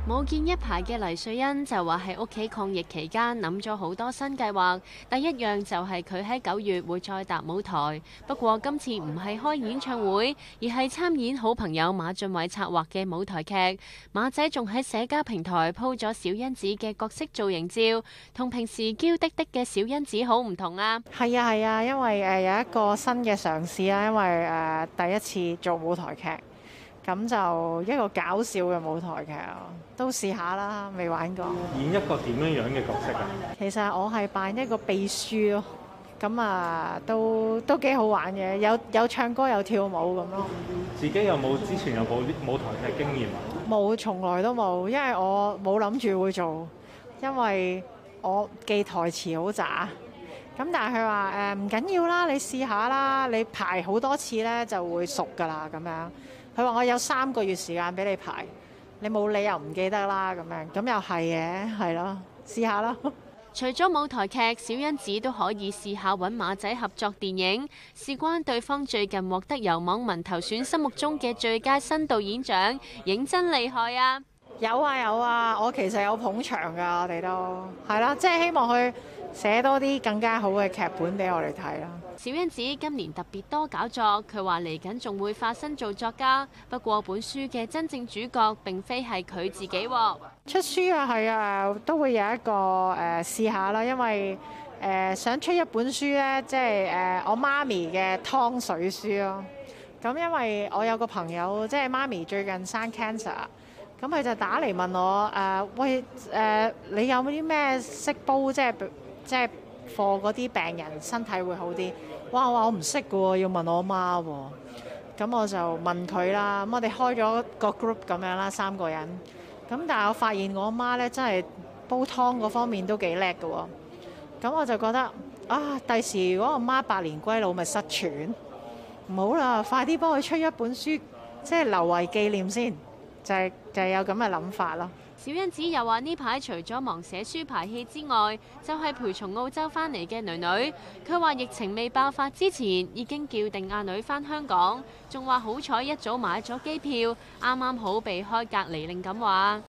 冇見一排嘅黎瑞恩就話喺屋企抗疫期間諗咗好多新計劃，第一樣就係佢喺9月會再踏舞台。不過今次唔係開演唱會，而係參演好朋友馬浚偉策劃嘅舞台劇。馬仔仲喺社交平台 po 咗小恩子嘅角色造型照，同平時嬌滴滴嘅小恩子好唔同啊！ 係啊係啊，因為有一個新嘅嘗試啦，因為第一次做舞台劇。咁就一個搞笑嘅舞台劇都試下啦，未玩過。 演一個點樣嘅角色啊？ 其實我係扮一個秘書咯，咁都幾好玩嘅，有唱歌有跳舞咁咯。 自己有冇之前有冇舞台劇經驗啊？ 冇，從來都冇，因為我冇諗住會做，因為我記台詞好渣。咁但係佢話唔緊要啦，你試下啦，你排好多次咧就會熟㗎啦咁樣。佢話我有3個月時間俾你排，你冇理由唔記得啦咁樣，咁又係嘅，係咯，試下啦。 除咗舞台劇，小恩子都可以試下揾馬仔合作電影，事關對方最近獲得由網民投選心目中嘅最佳新導演獎，認真厲害啊！ 有啊，我其實有捧場㗎，我哋都係啦，即係希望佢寫多啲更加好嘅劇本俾我哋睇啦。 小恩子今年特別多搞作，佢話嚟緊仲會化身做作家。不過本書嘅真正主角並非係佢自己喎。 出書啊，係啊，都會有一個試下啦，因為想出一本書咧，即係我媽咪嘅湯水書咯。咁因為我有個朋友，即係媽咪最近生 cancer， 咁佢就打嚟問我喂你有冇啲咩識煲，即係貨嗰啲病人身體會好啲？哇！我唔識嘅喎，要問我媽喎。咁我就問佢啦。咁我哋開咗個 group 咁樣啦，3個人。咁但係我發現我媽咧真係煲湯嗰方面都幾叻嘅喎。咁我就覺得第時如果我媽百年歸老，咪失傳。唔好啦，快啲幫佢出一本書，即係留為紀念先。就係有咁嘅諗法咯。 小恩子又話呢排除咗忙寫書排戲之外，就係陪從澳洲返嚟嘅女女。佢話疫情未爆發之前已經叫定阿女返香港，仲話好彩一早買咗機票，啱啱好避開隔離令咁話。